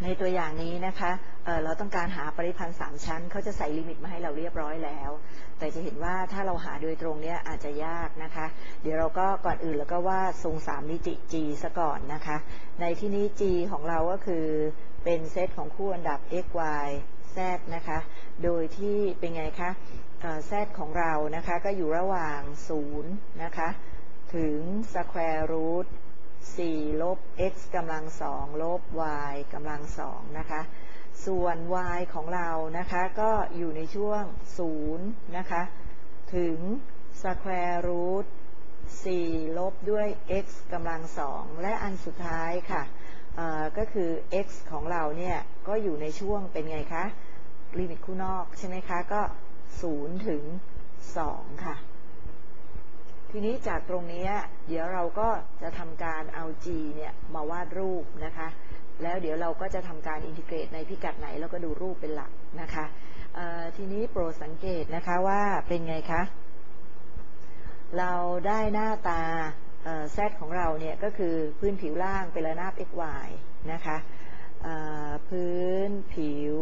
ในตัวอย่างนี้นะคะเราต้องการหาปริพันธ์3ชั้นเขาจะใส่ลิมิตมาให้เราเรียบร้อยแล้วแต่จะเห็นว่าถ้าเราหาโดยตรงเนี้ยอาจจะยากนะคะเดี๋ยวเราก็ก่อนอื่นแล้วก็วาดทรง3มิติ G ซะก่อนนะคะในที่นี้ G ของเราก็คือเป็นเซตของคู่อันดับ x y z นะคะโดยที่เป็นไงคะz ของเรานะคะก็อยู่ระหว่าง0นะคะถึง square root 4 ลบ x กำลัง2ลบ y กำลัง2นะคะส่วน y ของเรานะคะก็อยู่ในช่วง0นะคะถึง square root 4 ลบด้วย x กำลัง2และอันสุดท้ายค่ะก็คือ x ของเราเนี่ยก็อยู่ในช่วงเป็นไงคะลิมิตคู่นอกใช่ไหมคะก็0ถึง2ค่ะทีนี้จากตรงนี้เดี๋ยวเราก็จะทำการเอา g เนี่ยมาวาดรูปนะคะแล้วเดี๋ยวเราก็จะทำการอินทิเกรตในพิกัดไหนแล้วก็ดูรูปเป็นหลักนะคะทีนี้โปรดสังเกตนะคะว่าเป็นไงคะเราได้หน้าตาz ของเราเนี่ยก็คือพื้นผิวล่างเป็นระนาบ xy นะคะพื้นผิว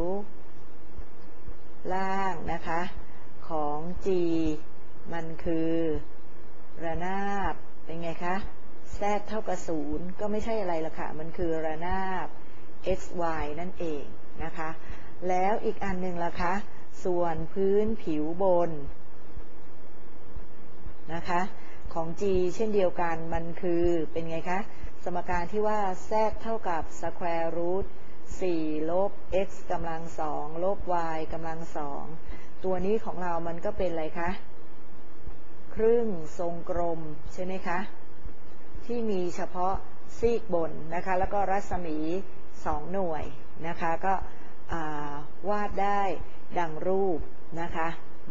ล่างนะคะของ g มันคือระนาบเป็นไงคะ z เท่ากับ0ก็ไม่ใช่อะไรละค่ะมันคือระนาบ xy นั่นเองนะคะแล้วอีกอันหนึ่งล่ะคะส่วนพื้นผิวบนนะคะของ g เช่นเดียวกันมันคือเป็นไงคะสมการที่ว่า z เท่ากับ square root 4 ลบ x กำลัง2ลบ y กำลัง2ตัวนี้ของเรามันก็เป็นอะไรคะครึ่งทรงกลมใช่ไหมคะที่มีเฉพาะซีกบนนะคะแล้วก็รัศมี2หน่วยนะคะก็วาดได้ดังรูปนะคะ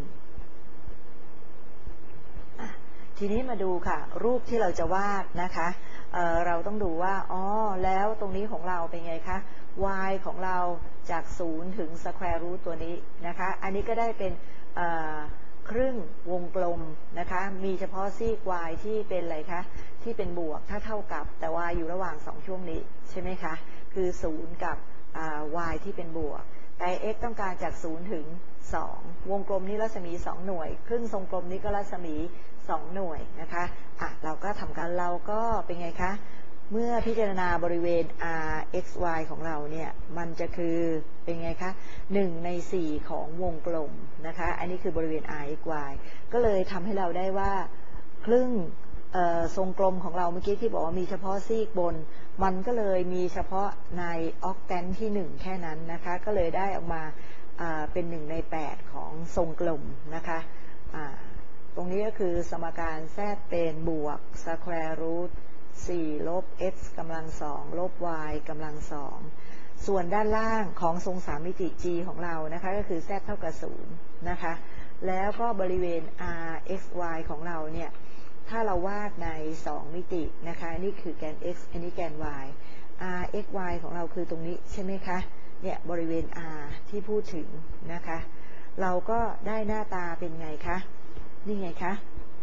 ทีนี้มาดูค่ะรูปที่เราจะวาดนะคะเราต้องดูว่าแล้วตรงนี้ของเราเป็นไงคะ y ของเราจาก0ถึง square root ตัวนี้นะคะอันนี้ก็ได้เป็นครึ่งวงกลมนะคะมีเฉพาะซีก y ที่เป็นอะไรคะที่เป็นบวกถ้าเท่ากับแต่ y อยู่ระหว่าง2ช่วงนี้ใช่ไหมคะคือ0กับy ที่เป็นบวกแต่ x ต้องการจาก0ถึง2วงกลมนี้รัศมี2หน่วยครึ่งทรงกลมนี้ก็รัศมี2หน่วยนะคะเราก็ทำกันเราก็เป็นไงคะเมื่อพิจารณาบริเวณ r x y ของเราเนี่ยมันจะคือเป็นไงคะ1 ใน 4ของวงกลมนะคะอันนี้คือบริเวณ r x y ก็เลยทำให้เราได้ว่าครึ่งทรงกลมของเราเมื่อกี้ที่บอกว่ามีเฉพาะซีกบนมันก็เลยมีเฉพาะในออกแตนที่1แค่นั้นนะคะก็เลยได้ออกมาเป็น1 ใน 8ของทรงกลมนะคะตรงนี้ก็คือสมการ z เป็นบวก square root 4 ลบ x กำลัง2ลบ y กำลัง2ส่วนด้านล่างของทรง3มิติ g ของเรานะคะก็คือ z เท่ากับ0นะคะแล้วก็บริเวณ r x y ของเราเนี่ยถ้าเราวาดใน2มิตินะคะนี่คือแกน x อันนี้แกน y r x y ของเราคือตรงนี้ใช่ไหมคะเนี่ยบริเวณ r ที่พูดถึงนะคะเราก็ได้หน้าตาเป็นไงคะนี่ไงคะ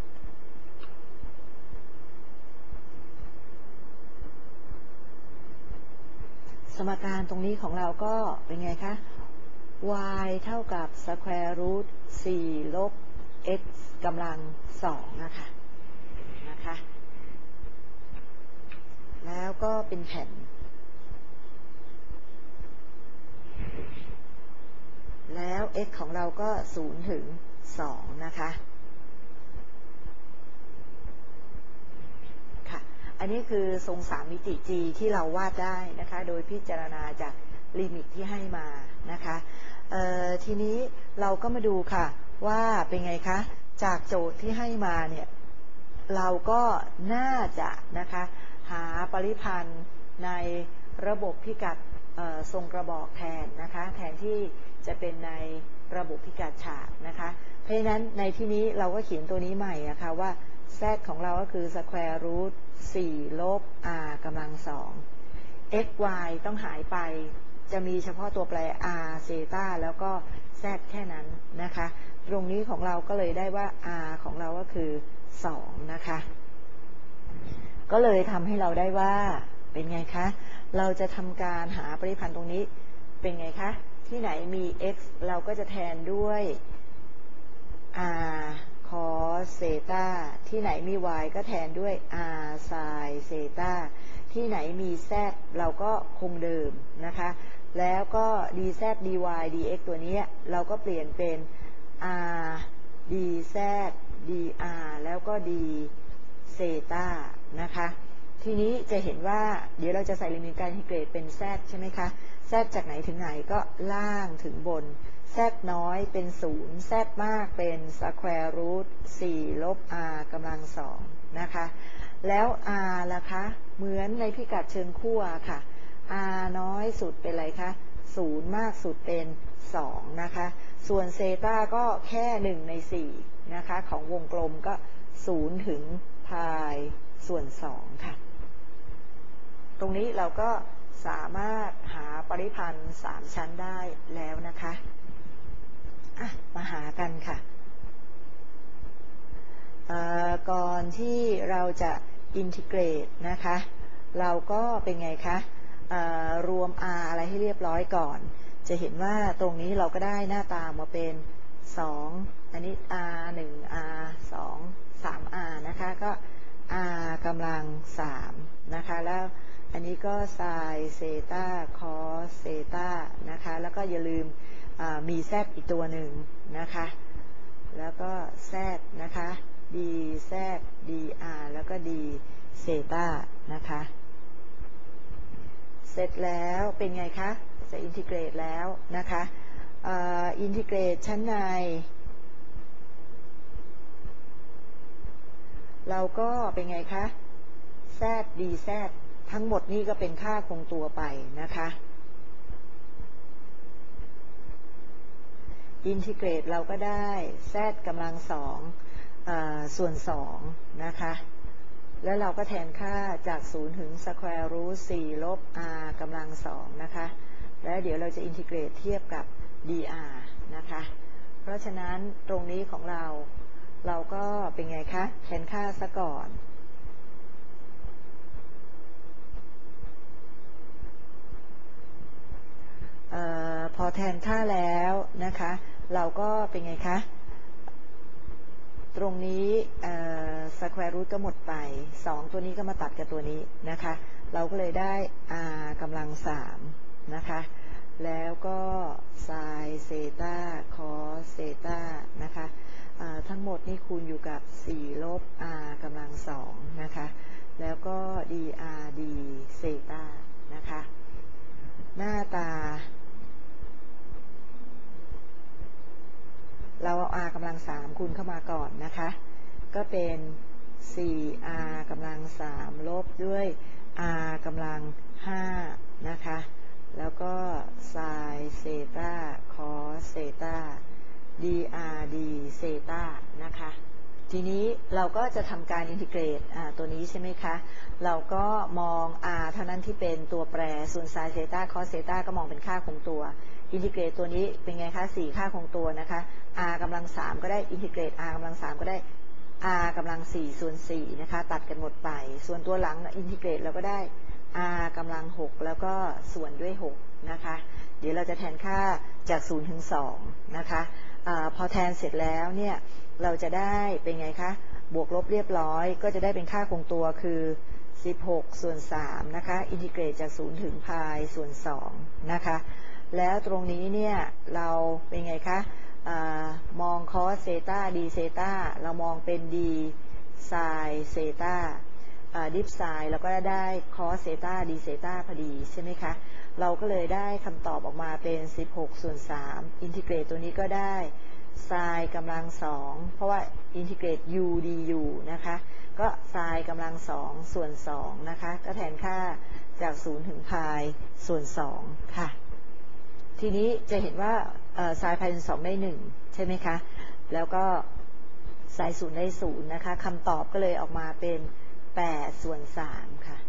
สมการตรงนี้ของเราก็เป็นไงคะ y เท่ากับ square root 4 ลบ x กำลัง2นะคะแล้วก็เป็นแผ่นแล้ว x ของเราก็0ถึง2นะคะค่ะอันนี้คือทรง3มิติ g ที่เราวาดได้นะคะโดยพิจารณาจากลิมิตที่ให้มานะคะทีนี้เราก็มาดูค่ะว่าเป็นไงคะจากโจทย์ที่ให้มาเนี่ยเราก็น่าจะนะคะหาปริพันธ์ในระบบพิกัดทรงกระบอกแทนนะคะแทนที่จะเป็นในระบบพิกัดฉากนะคะเพราะฉะนั้นในที่นี้เราก็เขียนตัวนี้ใหม่นะคะว่า z ของเราก็คือ square root 4 ลบ r กำลัง2 x y ต้องหายไปจะมีเฉพาะตัวแปร r เซตาแล้วก็ z แค่นั้นนะคะตรงนี้ของเราก็เลยได้ว่า r ของเราก็คือ2นะคะก็เลยทำให้เราได้ว่าเป็นไงคะเราจะทำการหาปริพันธ์ตรงนี้เป็นไงคะที่ไหนมี x เราก็จะแทนด้วย r cos เซตาที่ไหนมี y ก็แทนด้วย r sin เซตาที่ไหนมี z เราก็คงเดิมนะคะแล้วก็ dz dy dx ตัวนี้เราก็เปลี่ยนเป็น r dz dr แล้วก็ d เซตานะคะทีนี้จะเห็นว่าเดี๋ยวเราจะใส่ลิมิตการอินทิเกรตเป็น z ใช่ไหมคะ z จากไหนถึงไหนก็ล่างถึงบน z น้อยเป็น0 z มากเป็น square root 4 ลบ r กำลัง2นะคะแล้ว r ล่ะคะเหมือนในพิกัดเชิงขั้วค่ะ r น้อยสุดเป็นอะไรคะ0มากสุดเป็น2นะคะส่วนเซตาก็แค่1ใน4นะคะของวงกลมก็0ถึงพายส่วน2ค่ะตรงนี้เราก็สามารถหาปริพันธ์3ชั้นได้แล้วนะคะมาหากันค่ะก่อนที่เราจะอินทิเกรตนะคะเราก็เป็นไงคะรวม r อะไรให้เรียบร้อยก่อนจะเห็นว่าตรงนี้เราก็ได้หน้าตามาเป็น2อันนี้ r 1 r 2 3r นะคะก็ r กำลัง3นะคะแล้วอันนี้ก็ sin เซตา cos เซตานะคะแล้วก็อย่าลืมมี z อีกตัวหนึ่งนะคะแล้วก็ z นะคะ dz dr แล้วก็ d เซตานะคะเสร็จแล้วเป็นไงคะจะอินทิเกรตแล้วนะคะอินทิเกรตชั้นในเราก็เป็นไงคะ z dz ทั้งหมดนี่ก็เป็นค่าคงตัวไปนะคะอินทิเกรตเราก็ได้ z กำลัง2ส่วน2นะคะแล้วเราก็แทนค่าจาก0ถึง square root 4 ลบ r กำลัง2นะคะแล้วเดี๋ยวเราจะอินทิเกรตเทียบกับ dr นะคะเพราะฉะนั้นตรงนี้ของเราก็เป็นไงคะแทนค่าซะก่อนพอแทนค่าแล้วนะคะเราก็เป็นไงคะตรงนี้square root ก็หมดไป2ตัวนี้ก็มาตัดกับตัวนี้นะคะเราก็เลยได้ r กำลัง3นะคะแล้วก็ sin เซตา cos เซตานะคะทั้งหมดนี่คูณอยู่กับ4ลบ r กำลัง2นะคะแล้วก็ dr d เซตานะคะหน้าตาเราเอา r กำลัง3คูณเข้ามาก่อนนะคะก็เป็น 4r กำลัง3ลบด้วย r กำลัง5นะคะแล้วก็ sin เซตา cos เซตา dr d เซตานะคะทีนี้เราก็จะทำการอินทิเกรตตัวนี้ใช่ไหมคะเราก็มอง r เท่านั้นที่เป็นตัวแปรส่วน sin เซตา cos เซตาก็มองเป็นค่าคงตัวอินทิเกรตตัวนี้เป็นไงคะ4ค่าคงตัวนะคะ r กำลัง3ก็ได้อินทิเกรต r กำลัง3ก็ได้ r กำลัง4ส่วน4นะคะตัดกันหมดไปส่วนตัวหลังอินทิเกรตเราก็ได้ r กำลัง6แล้วก็ส่วนด้วย6นะคะเดี๋ยวเราจะแทนค่าจาก0ถึง2นะคะพอแทนเสร็จแล้วเนี่ยเราจะได้เป็นไงคะบวกลบเรียบร้อยก็จะได้เป็นค่าคงตัวคือ16ส่วน3นะคะอินทิเกรตจาก0ถึงพายส่วน2นะคะแล้วตรงนี้เนี่ยเราเป็นไงคะมอง cos เซตา d เซตาเรามองเป็น d sin เซตาดิฟไซน์เราก็ได้ cos เซตา d เซตาพอดีใช่ไหมคะเราก็เลยได้คำตอบออกมาเป็น16ส่วน3อินทิเกรตตัวนี้ก็ได้ sin กำลัง2เพราะว่าอินทิเกรต u du นะคะก็ sin กำลัง2ส่วน2นะคะก็แทนค่าจาก0ถึงพายส่วน2ค่ะทีนี้จะเห็นว่าsin พายส่วน2ได้1ใช่ไหมคะแล้วก็sin 0ได้0นะคะคำตอบก็เลยออกมาเป็น8ส่วน3ค่ะ